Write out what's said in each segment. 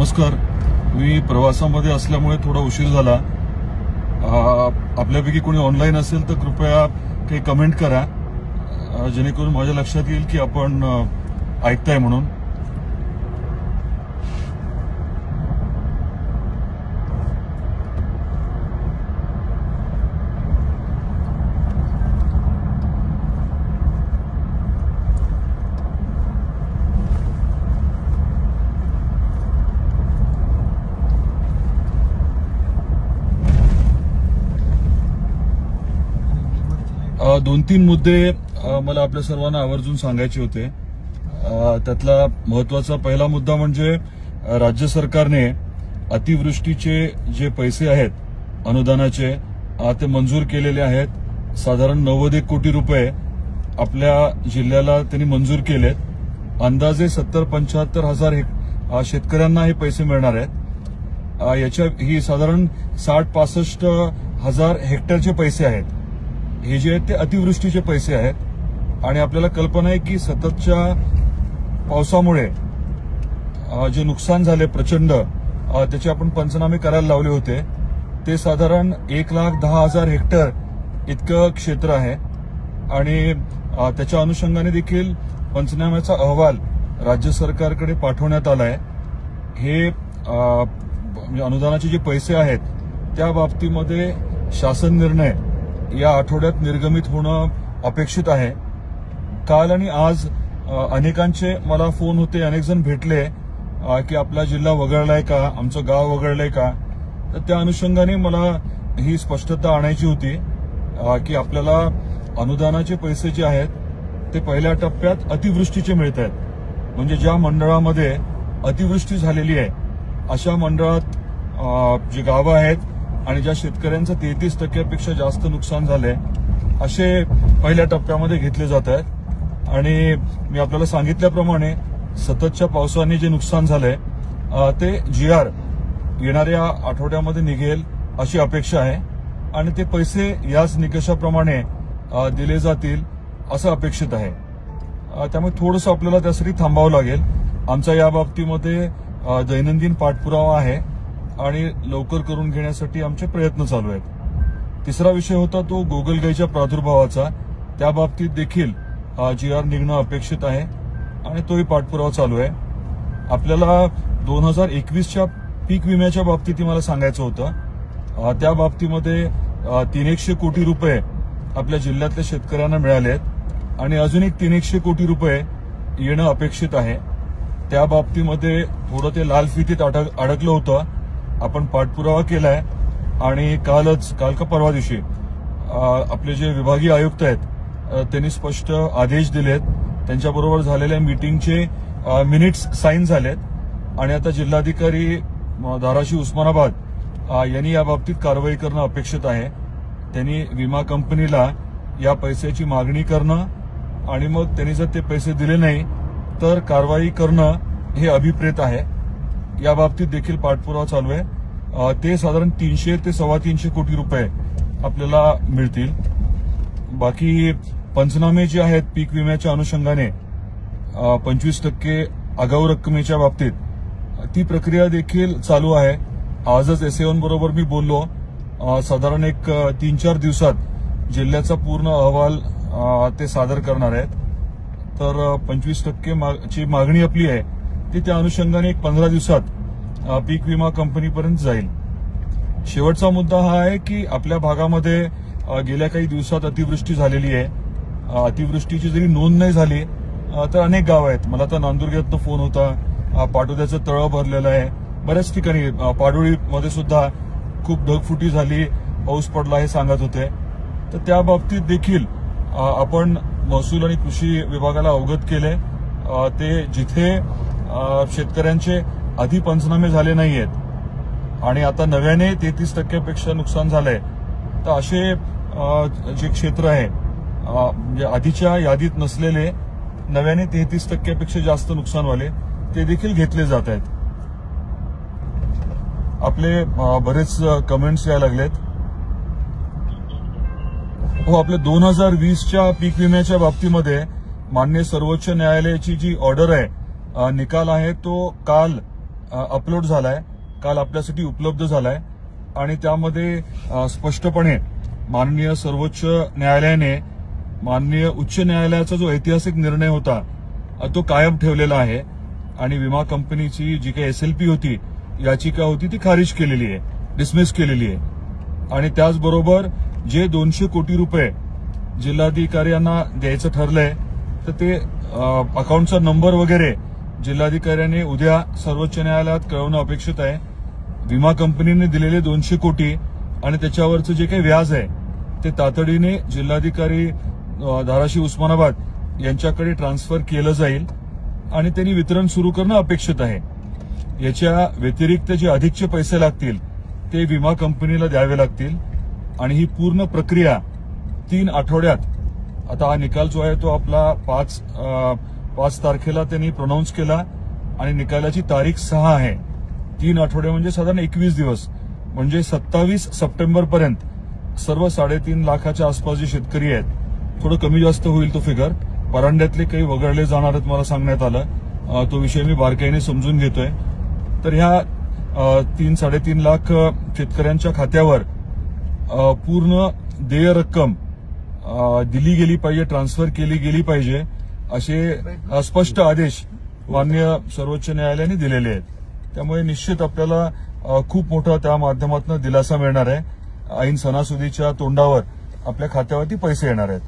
नमस्कार. मी प्रवासामध्ये असल्यामुळे थोडा उशीर झाला. आपल्यापैकी कोणी ऑनलाईन असेल तर कृपया काही कमेंट करा, जेणेकरून माझ्या लक्षात येईल की आपण ऐकताय म्हणून. दोन तीन मुद्दे मला आपल्या सर्वांना आवर्जून सांगायचे होते. त्यातला महत्वाचा पहिला मुद्दा म्हणजे राज्य सरकारने अतिवृष्टीचे जे पैसे आहेत अनुदानाचे ते मंजूर केलेले आहेत. साधारण 91 कोटी रुपये आपल्या जिल्ह्याला त्यांनी मंजूर केलेत. अंदाजे 70-75 हजार शेतकऱ्यांना हे पैसे मिळणार आहेत. ही साधारण 60-65 हजार हेक्टरचे पैसे आहेत. हे जे आहेत ते अतिवृष्टीचे पैसे आहेत आणि आपल्याला कल्पना आहे की सततच्या पावसामुळे जे नुकसान झाले प्रचंड, त्याचे आपण पंचनामे करायला लावले होते. ते साधारण 1,10,000 हेक्टर इतकं क्षेत्र आहे आणि त्याच्या अनुषंगाने देखील पंचनाम्याचा अहवाल राज्य सरकारकडे पाठवण्यात आला आहे. हे अनुदानाचे जे पैसे आहेत त्या बाबतीमध्ये शासन निर्णय या आठवड्यात निर्गमित होणं अपेक्षित आहे. काल आणि आज अनेकांचे मला फोन होते, अनेक जण भेटले की आपला जिल्हा वगळलाय का, आमचं गाव वगळलंय का. तर त्या अनुषंगाने मला ही स्पष्टता आणायची होती की आपल्याला अनुदानाचे पैसे जे आहेत ते पहिल्या टप्प्यात अतिवृष्टीचे मिळत आहेत. म्हणजे ज्या मंडळामध्ये अतिवृष्टी झालेली आहे अशा मंडळात जी गावं आहेत आणि ज्या शेतकऱ्यांचं 33% जास्त नुकसान झालंय असे पहिल्या टप्प्यामध्ये घेतले जात आहेत. आणि मी आपल्याला सांगितल्याप्रमाणे सततच्या पावसाने जे नुकसान झालंय ते GR येणाऱ्या आठवड्यामध्ये निघेल अशी अपेक्षा आहे आणि ते पैसे याच निकषाप्रमाणे दिले जातील असं अपेक्षित आहे. त्यामुळे थोडंसं आपल्याला त्यासाठी थांबावं लागेल. आमचा या बाबतीमध्ये दैनंदिन पाठपुरावा आहे आणि लवकर करून घेण्यासाठी आमचे प्रयत्न चालू आहेत. तिसरा विषय होता तो गोगलगाईच्या प्रादुर्भावाचा. त्या बाबतीत देखील GR निघणं अपेक्षित आहे आणि तोही पाठपुरावा चालू आहे. आपल्याला 2021च्या पीक विम्याच्या बाबतीत मला सांगायचं होतं. त्या बाबतीमध्ये 300 कोटी रुपये आपल्या जिल्ह्यातल्या शेतकऱ्यांना मिळाले आहेत आणि अजून एक 300 कोटी रुपये येणं अपेक्षित आहे. त्या बाबतीमध्ये थोडं ते लाल फितीत अडकलं होतं. आपण पाठपुरावा केलाय आणि काल का परवा दिवशी आपले जे विभागीय आयुक्त आहेत त्यांनी स्पष्ट आदेश दिलेत. त्यांच्याबरोबर झालेल्या मीटिंगचे मिनिट्स साईन झालेत आणि आता जिल्हाधिकारी धाराशिव उस्मानाबाद यांनी या बाबतीत कारवाई करणं अपेक्षित आहे. त्यांनी विमा कंपनीला या पैशाची मागणी करणं आणि मग त्यांनी जर ते पैसे दिले नाही तर कारवाई करणं हे अभिप्रेत आहे. या बाबतीत देखील पाठपुरावा चालू आहे. ते साधारण 300 ते 325 कोटी रुपये आपल्याला मिळतील. बाकी पंचनामे जे आहेत पीक विम्याच्या अनुषंगाने 25% आगाऊ रक्कमेच्या बाबतीत ती प्रक्रिया देखील चालू आहे. आजच SAO बरोबर मी बोललो. साधारण एक 3-4 दिवसात जिल्ह्याचा पूर्ण अहवाल ते सादर करणार आहेत. तर 25% ची मागणी आपली आहे ती त्या अनुषंगाने एक 15 दिवसात पीक विमा कंपनीपर्यंत जाईल. शेवटचा मुद्दा हा आहे की आपल्या भागामध्ये गेल्या काही दिवसात अतिवृष्टी झालेली आहे. अतिवृष्टीची जरी नोंद नाही झाली तर अनेक गाव आहेत. मला तर नांदुर्ग्यातनं फोन होता, पाटोद्याचं तळं भरलेलं आहे. बऱ्याच ठिकाणी पाडोळीमध्ये सुद्धा खूप ढगफुटी झाली, पाऊस पडला हे सांगत होते. तर त्या बाबतीत देखील आपण महसूल आणि कृषी विभागाला अवगत केले. ते जिथे शेतकऱ्यांचे आधी पंचनामे झाले नाहीयेत आणि आता नव्याने 33% नुकसान झालंय तर असे जे क्षेत्र आहे म्हणजे आधीच्या यादीत नसलेले नव्याने 33% जास्त नुकसानवाले ते देखील घेतले जात आहेत. आपले बरेच कमेंट्स यायला लागलेत. हो, आपल्या 2020च्या पीक विम्याच्या बाबतीमध्ये माननीय सर्वोच्च न्यायालयाची जी ऑर्डर आहे, निकाल आहे तो काल अपलोड झालाय, काल आपल्यासाठी उपलब्ध झालाय आणि त्यामध्ये स्पष्टपणे माननीय सर्वोच्च न्यायालयाने माननीय उच्च न्यायालयाचा जो ऐतिहासिक निर्णय होता तो कायम ठेवलेला आहे आणि विमा कंपनीची जी काही एसएलपी होती, याचिका होती, ती खारिज केलेली आहे, डिसमिस केलेली आहे आणि त्याचबरोबर जे 200 कोटी रुपये जिल्हाधिकाऱ्यांना द्यायचं ठरलंय तर ते अकाउंटचा नंबर वगैरे जिल्हाधिकाऱ्यांनी उद्या सर्वोच्च न्यायालयात कळवणं अपेक्षित आहे. विमा कंपनीने दिलेले 200 कोटी आणि त्याच्यावरचं जे काही व्याज आहे ते तातडीने जिल्हाधिकारी धाराशिव उस्मानाबाद यांच्याकडे ट्रान्सफर केलं जाईल आणि त्यांनी वितरण सुरू करणं अपेक्षित आहे. याच्या व्यतिरिक्त जे अधिकचे पैसे लागतील ते विमा कंपनीला द्यावे लागतील आणि ही पूर्ण प्रक्रिया 3 आठवड्यात, आता हा निकाल जो आहे तो आपला 5 तारखेला त्यांनी प्रोनाऊन्स केला आणि निकालाची तारीख 6 आहे. 3 आठवडे म्हणजे साधारण 21 दिवस, म्हणजे 27 सप्टेंबरपर्यंत सर्व 3.5 लाखाच्या आसपास जे शेतकरी आहेत, थोडं कमी जास्त होईल तो फिगर, परांड्यातले काही वगळले जाणार आहेत मला सांगण्यात आलं, तो विषय मी बारकाईने समजून घेतोय. तर ह्या 3-3.5 लाख शेतकऱ्यांच्या खात्यावर पूर्ण देय रक्कम दिली गेली पाहिजे, ट्रान्सफर केली गेली पाहिजे, असे स्पष्ट आदेश माननीय सर्वोच्च न्यायालयाने दिलेले आहेत. त्यामुळे निश्चित आपल्याला खूप मोठा त्या माध्यमातून दिलासा मिळणार आहे. ऐन सणासुदीच्या तोंडावर आपल्या खात्यावरती पैसे येणार आहेत.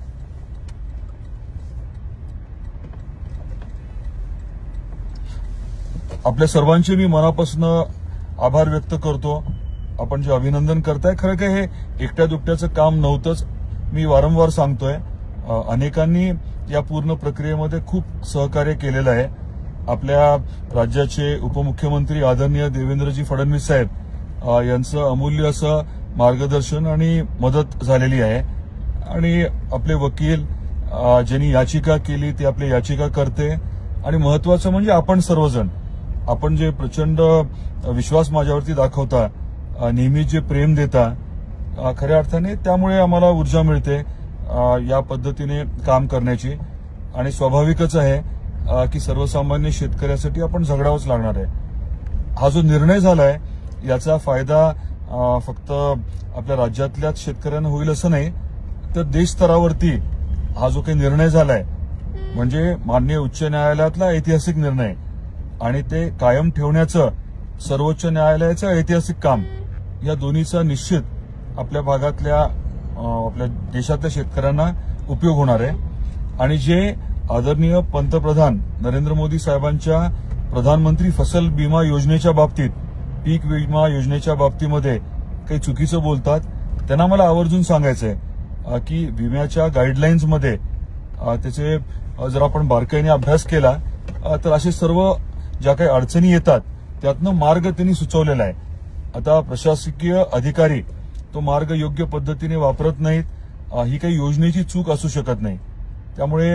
आपल्या सर्वांचे मी मनापासून आभार व्यक्त करतो. आपण जे अभिनंदन करताय, खरं काय हे एकट्या दुकट्याचं काम नव्हतंच, मी वारंवार सांगतोय. अनेकांनी या पूर्ण प्रक्रियेमध्ये खूप सहकार्य केलेलं आहे. आपल्या राज्याचे उपमुख्यमंत्री आदरणीय देवेंद्रजी फडणवीस साहेब यांचं अमूल्य असं मार्गदर्शन आणि मदत झालेली आहे आणि आपले वकील ज्यांनी याचिका केली ते आपले याचिकाकर्ते आणि महत्वाचं म्हणजे आपण सर्वजण, आपण जे प्रचंड विश्वास माझ्यावरती दाखवता, नेहमी जे प्रेम देता, खऱ्या अर्थाने त्यामुळे आम्हाला ऊर्जा मिळते या पद्धतीने काम करण्याची. आणि स्वाभाविकच आहे की सर्वसामान्य शेतकऱ्यासाठी आपण झगडावंच लागणार आहे. हा जो निर्णय झालाय याचा फायदा फक्त आपल्या राज्यातल्याच शेतकऱ्यांना होईल असं नाही, तर देश स्तरावरती हा जो काही निर्णय झालाय म्हणजे माननीय उच्च न्यायालयातला ऐतिहासिक निर्णय आणि ते कायम ठेवण्याचं सर्वोच्च न्यायालयाचं ऐतिहासिक काम, या दोन्हीचा निश्चित आपल्या भागातल्या आपल्या देशातल्या शेतकऱ्यांना उपयोग होणार आहे. आणि जे आदरणीय पंतप्रधान नरेंद्र मोदी साहेबांच्या प्रधानमंत्री फसल बीमा योजनेच्या बाबतीत, पीक विमा योजनेच्या बाबतीमध्ये काही चुकीचं बोलतात, त्यांना मला आवर्जून सांगायचंय की विम्याच्या गाईडलाईन्समध्ये त्याचे जर आपण बारकाईने अभ्यास केला तर असे सर्व ज्या काही अडचणी येतात त्यातनं मार्ग त्यांनी सुचवलेला आहे. आता प्रशासकीय अधिकारी तो मार्ग योग्य पद्धतीने वापरत नाहीत, ही काही योजनेची चूक असू शकत नाही. त्यामुळे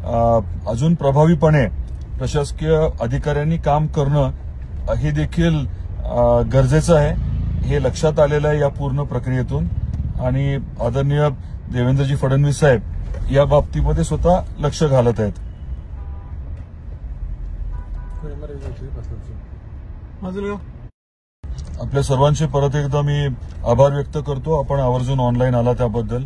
अजून प्रभावीपणे प्रशासकीय अधिकाऱ्यांनी काम करणं हे देखील गरजेचं आहे. हे लक्षात आलेलं आहे या पूर्ण प्रक्रियेतून आणि आदरणीय देवेंद्रजी फडणवीस साहेब या बाबतीमध्ये स्वतः लक्ष घालत आहेत. आपल्या सर्वांचे परत एकदा मी आभार व्यक्त करतो. आपण आवर्जून ऑनलाईन आला त्याबद्दल.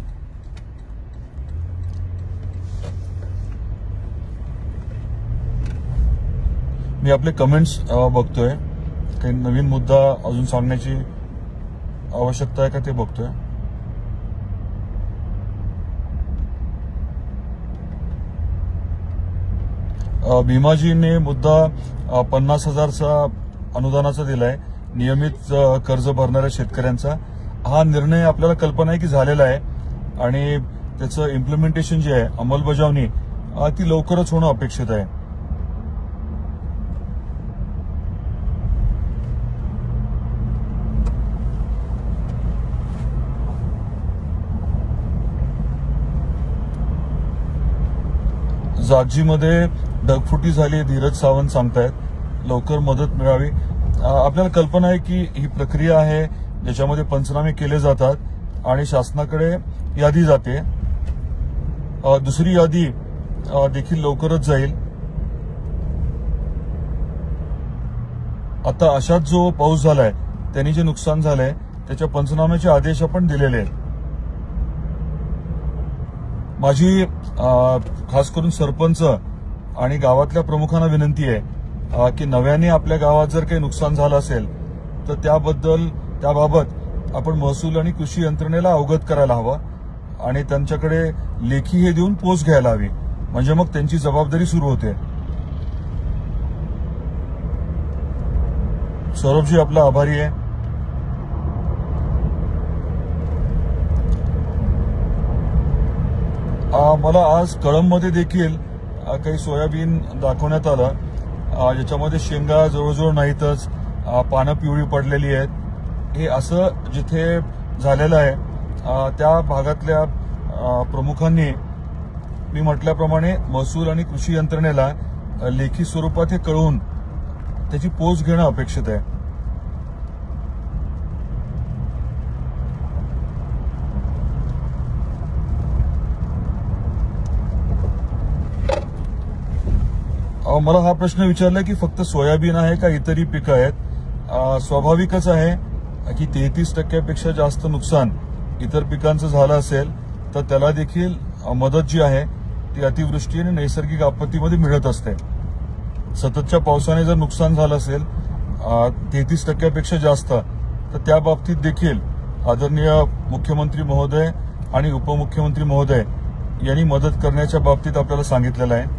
मी आपले कमेंट्स बघतोय. काही नवीन मुद्दा अजून सांगण्याची आवश्यकता आहे का ते बघतोय. भीमाजीने मुद्दा 50,000चा अनुदानाचा दिलाय नियमित कर्ज भरणाऱ्या शेतकऱ्यांचा. हा निर्णय आपल्याला कल्पना आहे की झालेला आहे आणि त्याचं इम्प्लिमेंटेशन जे आहे, अंमलबजावणी ती लवकरच होणं अपेक्षित आहे. जागजीमध्ये ढगफुटी झाली, धीरज सावंत सांगतायत. लवकर मदत मिळावी. आपल्याला कल्पना आहे की ही प्रक्रिया आहे ज्याच्यामध्ये पंचनामे केले जातात आणि शासनाकडे यादी जाते. दुसरी यादी देखील लवकरच जाईल. आता अशात जो पाऊस झालाय त्यांनी जे नुकसान झालंय त्याच्या पंचनाम्याचे आदेश आपण दिलेले आहेत. माझी खास करून सरपंच आणि गावातल्या प्रमुखांना विनंती आहे की नव्याने आपल्या गावात जर काही नुकसान झालं असेल तर त्याबाबत आपण महसूल आणि कृषी यंत्रणेला अवगत करायला हवं आणि त्यांच्याकडे लेखी हे देऊन पोच घ्यायला हवी, म्हणजे मग त्यांची जबाबदारी सुरू होते. सौरभजी आपला आभारी आहे. मला आज कळंबमध्ये देखील काही सोयाबीन दाखवण्यात आलं, ज्याच्यामध्ये शेंगा जवळजवळ नाहीतच, पानं पिवळी पडलेली आहेत. हे असं जिथे झालेलं आहे त्या भागातल्या प्रमुखांनी मी म्हटल्याप्रमाणे महसूल आणि कृषी यंत्रणेला लेखी स्वरूपात हे कळवून त्याची पोच घेणं अपेक्षित आहे. मला हा प्रश्न विचारला की फक्त सोयाबीन आहे का इतरही पिकं आहेत. स्वाभाविकच आहे की 33% जास्त नुकसान इतर पिकांचं झालं असेल तर त्याला देखील मदत जी आहे ती अतिवृष्टी आणि नैसर्गिक आपत्तीमध्ये मिळत असते. सततच्या पावसाने जर नुकसान झालं असेल 33% जास्त तर त्या बाबतीत देखील आदरणीय मुख्यमंत्री महोदय आणि उपमुख्यमंत्री महोदय यांनी मदत करण्याच्या बाबतीत आपल्याला सांगितलेलं आहे.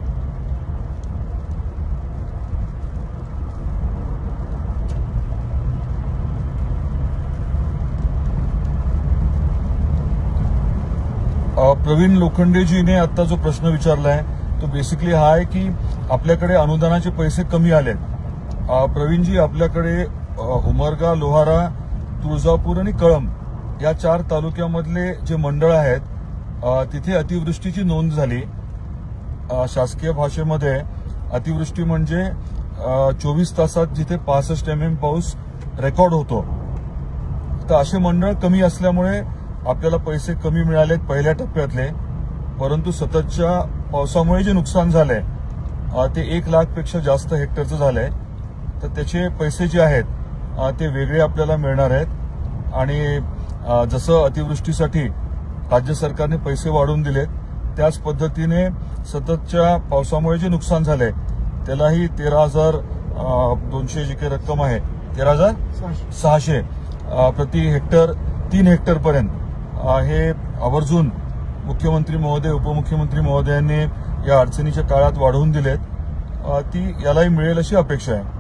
प्रवीण लोखंडेजीने आता जो प्रश्न विचारलाय तो बेसिकली हा आहे की आपल्याकडे अनुदानाचे पैसे कमी आलेत. प्रवीणजी, आपल्याकडे उमरगा, लोहारा, तुळजापूर आणि कळंब या 4 तालुक्यामधले जे मंडळ आहेत तिथे अतिवृष्टीची नोंद झाली. शासकीय भाषेमध्ये अतिवृष्टी म्हणजे 24 तासात जिथे 65 mm पाऊस रेकॉर्ड होतो. तर असे मंडळ कमी असल्यामुळे आपल्याला पैसे कमी मिळालेत पहिल्या टप्प्यातले, परंतु सततच्या पावसामुळे जे नुकसान झालंय ते 1 लाखपेक्षा जास्त हेक्टरचं झालंय. तर त्याचे पैसे जे आहेत ते वेगळे आपल्याला मिळणार आहेत. आणि जसं अतिवृष्टीसाठी राज्य सरकारने पैसे वाढवून दिलेत त्याच पद्धतीने सततच्या पावसामुळे जे नुकसान झालंय त्यालाही 13,200 जी काही रक्कम आहे 13,600 प्रति हेक्टर 3 हेक्टरपर्यंत हे आवर्जून मुख्यमंत्री महोदय, उपमुख्यमंत्री महोदयांनी या अडचणीच्या काळात वाढवून दिलेत. ती यालाही मिळेल अशी अपेक्षा आहे.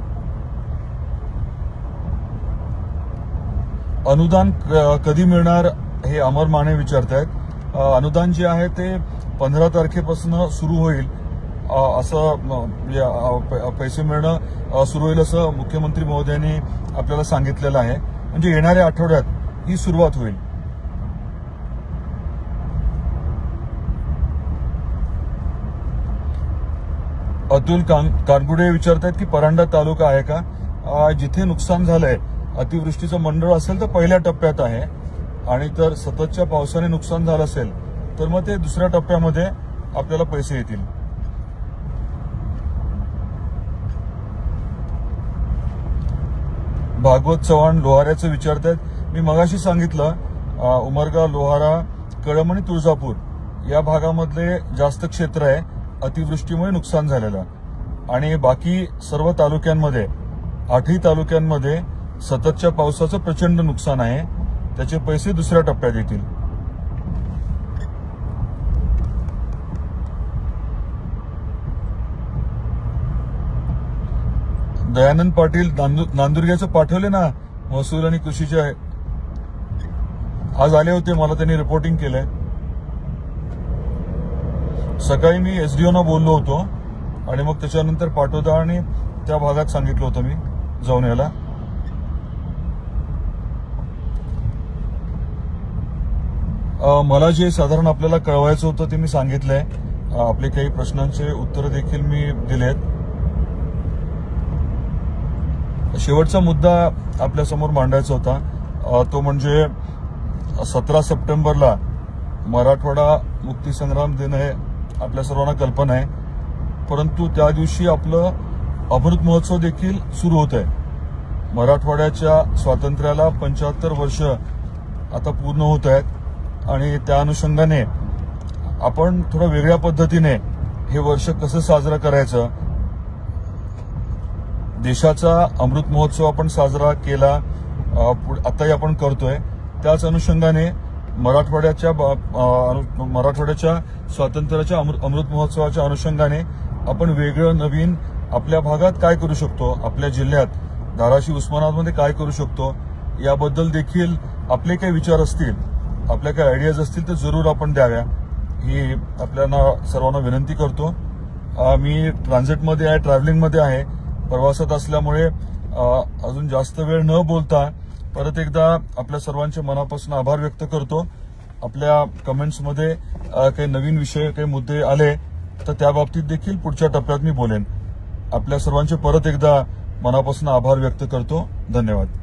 अनुदान कधी मिळणार हे अमर माने विचारतायत. अनुदान जे आहे ते 15 तारखेपासून सुरू होईल, असं पैसे मिळणं सुरू होईल असं मुख्यमंत्री महोदयांनी आपल्याला सांगितलेलं आहे. म्हणजे येणाऱ्या आठवड्यात ही सुरुवात होईल. अतुल कानगुडे विचारतायत की परांडा तालुका आहे का. जिथे नुकसान झालंय अतिवृष्टीचं मंडळ असेल तर पहिल्या टप्प्यात आहे आणि तर सततच्या पावसाने नुकसान झालं असेल तर मग ते दुसऱ्या टप्प्यामध्ये आपल्याला पैसे येतील. भागवत चव्हाण लोहाऱ्याचं विचारतायत. मी मगाशी सांगितलं उमरगा, लोहारा, कळंब आणि तुळजापूर या भागामधले जास्त क्षेत्र आहे अतिवृष्टीमुळे नुकसान झालेलं आणि बाकी सर्व तालुक्यांमध्ये 8ही तालुक्यांमध्ये सततच्या पावसाचं प्रचंड नुकसान आहे. त्याचे पैसे दुसऱ्या टप्प्यात येतील. दयानंद पाटील नांदुर्ग्याचं पाठवले ना महसूल आणि कृषीचे आज आले होते, मला त्यांनी रिपोर्टिंग केलंय. सकाळी मी एसडीओना बोललो होतो आणि मग त्याच्यानंतर पाटोदा आणि त्या भागात सांगितलं होतं मी जाऊन यायला. मला जे साधारण आपल्याला कळवायचं होतं ते मी सांगितलंय. आपले काही प्रश्नांचे उत्तर देखील मी दिलेत. शेवटचा मुद्दा आपल्यासमोर मांडायचा होता तो म्हणजे 17 सप्टेंबरला मराठवाडा मुक्तीसंग्राम दिन आहे, आपल्या सर्वांना कल्पना आहे. परंतु त्या दिवशी आपलं अमृत महोत्सव देखील सुरू होत आहे. मराठवाड्याच्या स्वातंत्र्याला 75 वर्ष आता पूर्ण होत आहेत आणि त्या अनुषंगाने आपण थोडं वेगळ्या पद्धतीने हे वर्ष कसं साजरं करायचं. देशाचा अमृत महोत्सव आपण साजरा केला, आताही आपण करतोय. त्याच अनुषंगाने मराठवाड्याच्या स्वातंत्र्याच्या अमृत महोत्सवाच्या अनुषंगाने आपण वेगळं नवीन आपल्या भागात काय करू शकतो, आपल्या जिल्ह्यात धाराशिव उस्मानाबादमध्ये काय करू शकतो, याबद्दल देखील आपले काही विचार असतील, आपल्या काही आयडियाज असतील तर जरूर आपण द्याव्या, ही आपल्याला सर्वांना विनंती करतो. मी ट्रान्झिटमध्ये आहे, ट्रॅव्हलिंगमध्ये आहे, प्रवासात असल्यामुळे अजून जास्त वेळ न बोलता परत एकदा आपल्या सर्वांचे मनापासून आभार व्यक्त करतो. आपल्या कमेंट्समध्ये काही नवीन विषय, काही मुद्दे आले तर त्या बाबतीत देखील पुढच्या टप्प्यात मी बोलेन. आपल्या सर्वांचे परत एकदा मनापासून आभार व्यक्त करतो. धन्यवाद.